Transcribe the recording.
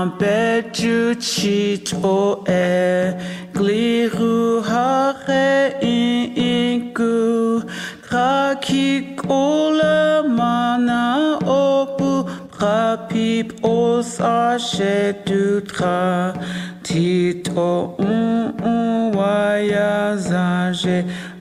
beju chito e gliru hare inku Kaki kola mana opu Rapip osa shetutra Tito waya zage